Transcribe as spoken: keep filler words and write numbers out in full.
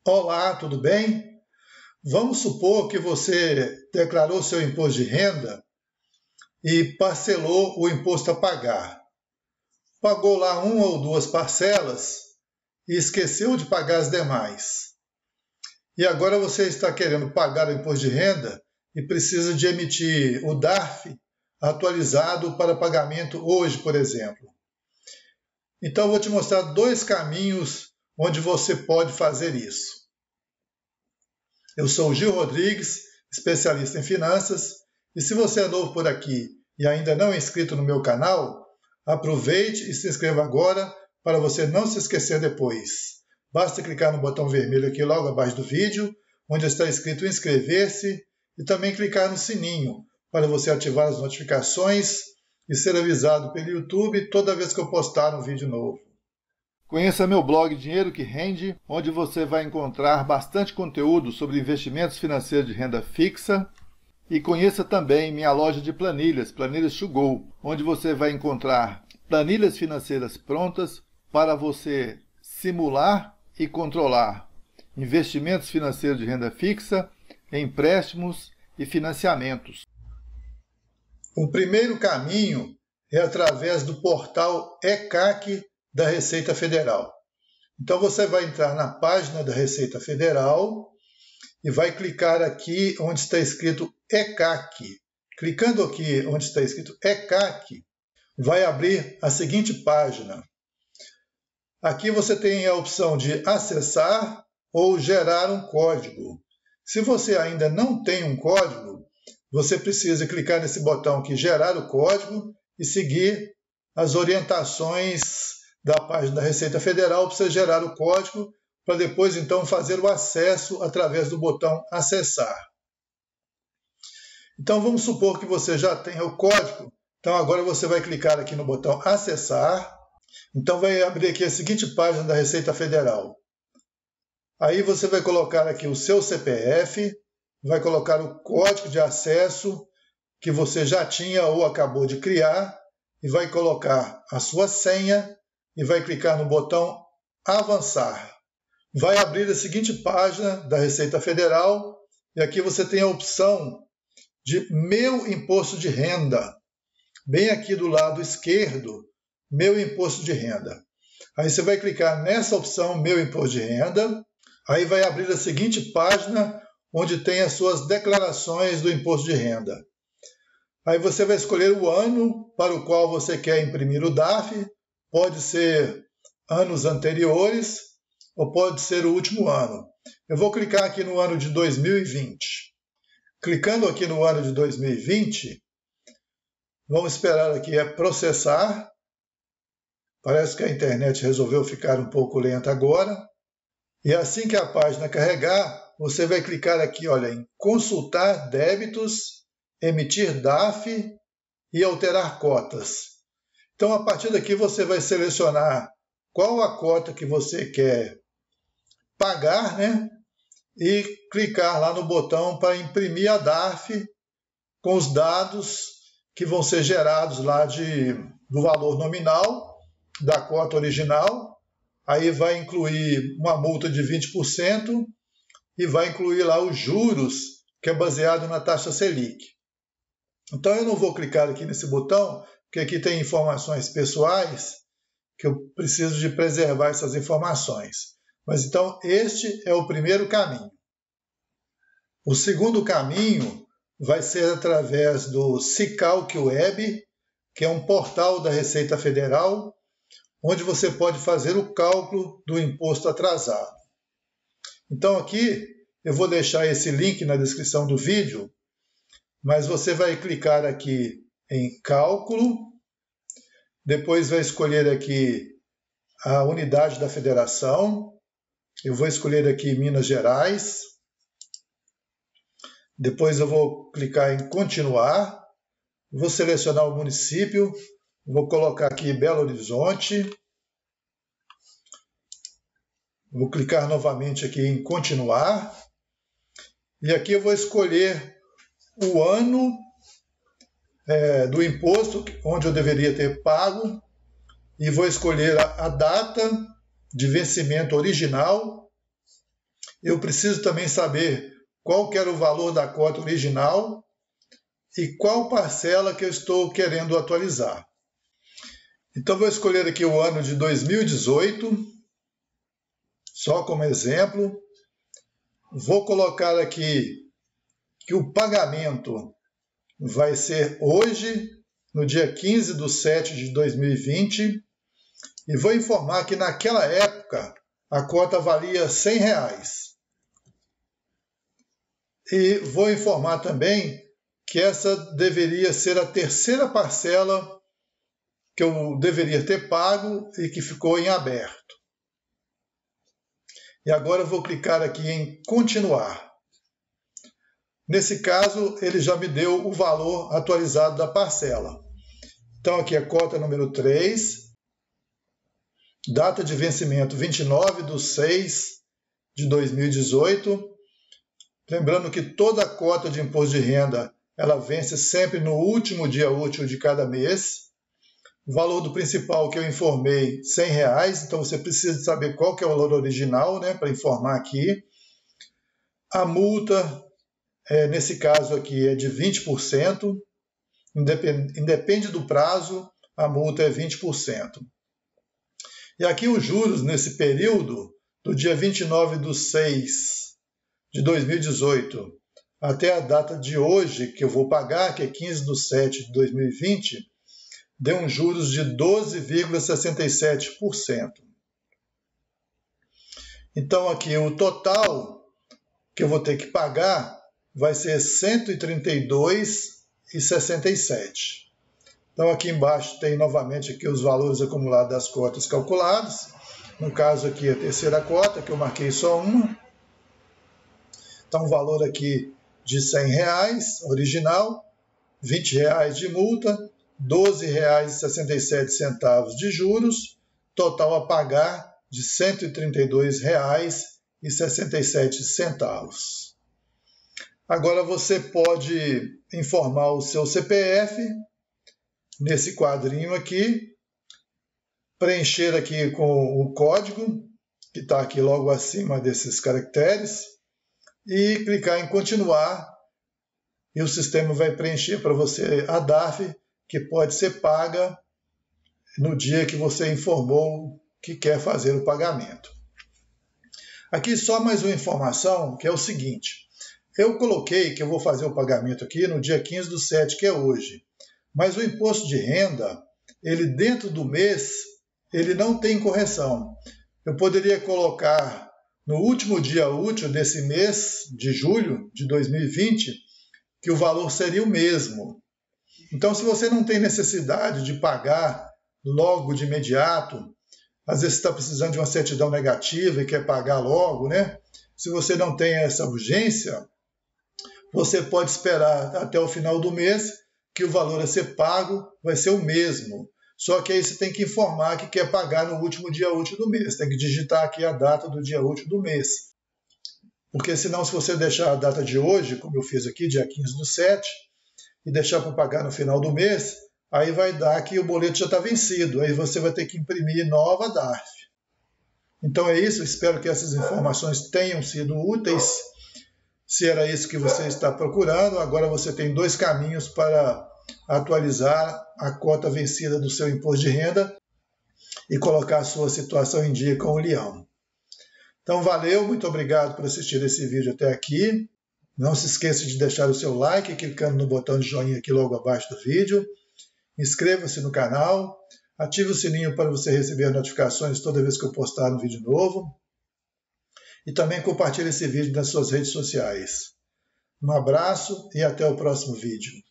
Olá, tudo bem? Vamos supor que você declarou seu imposto de renda e parcelou o imposto a pagar. Pagou lá uma ou duas parcelas e esqueceu de pagar as demais. E agora você está querendo pagar o imposto de renda e precisa de emitir o D A R F atualizado para pagamento hoje, por exemplo. Então, eu vou te mostrar dois caminhos onde você pode fazer isso. Eu sou o Gil Rodrigues, especialista em finanças, e se você é novo por aqui e ainda não é inscrito no meu canal, aproveite e se inscreva agora para você não se esquecer depois. Basta clicar no botão vermelho aqui logo abaixo do vídeo, onde está escrito inscrever-se, e também clicar no sininho para você ativar as notificações e ser avisado pelo YouTube toda vez que eu postar um vídeo novo. Conheça meu blog Dinheiro que Rende, onde você vai encontrar bastante conteúdo sobre investimentos financeiros de renda fixa. E conheça também minha loja de planilhas, Planilhas to Go, onde você vai encontrar planilhas financeiras prontas para você simular e controlar investimentos financeiros de renda fixa, empréstimos e financiamentos. O primeiro caminho é através do portal E C A C da Receita Federal. Então você vai entrar na página da Receita Federal e vai clicar aqui onde está escrito E C A C. Clicando aqui onde está escrito E C A C, vai abrir a seguinte página. Aqui você tem a opção de acessar ou gerar um código. Se você ainda não tem um código, você precisa clicar nesse botão aqui, gerar o código, e seguir as orientações da página da Receita Federal para você gerar o código, para depois então fazer o acesso através do botão acessar. Então vamos supor que você já tenha o código, então agora você vai clicar aqui no botão acessar, então vai abrir aqui a seguinte página da Receita Federal. Aí você vai colocar aqui o seu C P F, vai colocar o código de acesso que você já tinha ou acabou de criar, e vai colocar a sua senha, e vai clicar no botão avançar. Vai abrir a seguinte página da Receita Federal, e aqui você tem a opção de Meu Imposto de Renda. Bem aqui do lado esquerdo, Meu Imposto de Renda. Aí você vai clicar nessa opção Meu Imposto de Renda, aí vai abrir a seguinte página, onde tem as suas declarações do imposto de renda. Aí você vai escolher o ano para o qual você quer imprimir o D A R F, pode ser anos anteriores ou pode ser o último ano. Eu vou clicar aqui no ano de dois mil e vinte. Clicando aqui no ano de dois mil e vinte, vamos esperar aqui a processar. Parece que a internet resolveu ficar um pouco lenta agora. E assim que a página carregar, você vai clicar aqui, olha, em consultar débitos, emitir D A R F e alterar cotas. Então, a partir daqui, você vai selecionar qual a cota que você quer pagar, né? E clicar lá no botão para imprimir a D A R F com os dados que vão ser gerados lá de, do valor nominal da cota original. Aí vai incluir uma multa de vinte por cento e vai incluir lá os juros, que é baseado na taxa Selic. Então eu não vou clicar aqui nesse botão, porque aqui tem informações pessoais, que eu preciso de preservar essas informações. Mas então este é o primeiro caminho. O segundo caminho vai ser através do Sicalc Web, que é um portal da Receita Federal, onde você pode fazer o cálculo do imposto atrasado. Então aqui eu vou deixar esse link na descrição do vídeo, mas você vai clicar aqui em cálculo, depois vai escolher aqui a unidade da federação, eu vou escolher aqui Minas Gerais, depois eu vou clicar em continuar, vou selecionar o município, vou colocar aqui Belo Horizonte, vou clicar novamente aqui em continuar, e aqui eu vou escolher o ano é, do imposto onde eu deveria ter pago, e vou escolher a, a data de vencimento original eu preciso também saber qual que era o valor da cota original e qual parcela que eu estou querendo atualizar. Então, vou escolher aqui o ano de dois mil e dezoito, só como exemplo. Vou colocar aqui que o pagamento vai ser hoje, no dia quinze de setembro de dois mil e vinte, e vou informar que naquela época a cota valia cem reais. E vou informar também que essa deveria ser a terceira parcela que eu deveria ter pago e que ficou em aberto. E agora eu vou clicar aqui em continuar. Nesse caso, ele já me deu o valor atualizado da parcela. Então aqui a cota número três, data de vencimento vinte e nove de seis de dois mil e dezoito. Lembrando que toda cota de imposto de renda ela vence sempre no último dia útil de cada mês. O valor do principal que eu informei, cem reais, então você precisa saber qual que é o valor original, né, para informar aqui. A multa, é, nesse caso aqui, é de vinte por cento, independe, independe do prazo, a multa é vinte por cento. E aqui os juros nesse período, do dia vinte e nove de seis de dois mil e dezoito até a data de hoje, que eu vou pagar, que é quinze de setembro de dois mil e vinte, deu um juros de doze vírgula sessenta e sete por cento. Então aqui o total que eu vou ter que pagar vai ser cento e trinta e dois vírgula sessenta e sete. Então aqui embaixo tem novamente aqui os valores acumulados das cotas calculadas. No caso aqui a terceira cota, que eu marquei só uma. Então o valor aqui de cem reais, original, vinte reais de multa, doze reais e sessenta e sete centavos de juros, total a pagar de cento e trinta e dois reais e sessenta e sete centavos. Agora você pode informar o seu C P F nesse quadrinho aqui, preencher aqui com o código, que está aqui logo acima desses caracteres, e clicar em continuar, e o sistema vai preencher para você a D A F, que pode ser paga no dia que você informou que quer fazer o pagamento. Aqui só mais uma informação, que é o seguinte. Eu coloquei que eu vou fazer o pagamento aqui no dia quinze de setembro, que é hoje. Mas o imposto de renda, ele dentro do mês, ele não tem correção. Eu poderia colocar no último dia útil desse mês, de julho de dois mil e vinte, que o valor seria o mesmo. Então, se você não tem necessidade de pagar logo de imediato, às vezes você está precisando de uma certidão negativa e quer pagar logo, né? Se você não tem essa urgência, você pode esperar até o final do mês, que o valor a ser pago vai ser o mesmo. Só que aí você tem que informar que quer pagar no último dia útil do mês. Tem que digitar aqui a data do dia útil do mês. Porque senão, se você deixar a data de hoje, como eu fiz aqui, dia quinze de setembro, e deixar para pagar no final do mês, aí vai dar que o boleto já está vencido. Aí você vai ter que imprimir nova D A F. Então é isso. Espero que essas informações tenham sido úteis. Se era isso que você está procurando, agora você tem dois caminhos para atualizar a cota vencida do seu imposto de renda e colocar a sua situação em dia com o Leão. Então valeu, muito obrigado por assistir esse vídeo até aqui. Não se esqueça de deixar o seu like clicando no botão de joinha aqui logo abaixo do vídeo. Inscreva-se no canal, ative o sininho para você receber notificações toda vez que eu postar um vídeo novo. E também compartilhe esse vídeo nas suas redes sociais. Um abraço e até o próximo vídeo.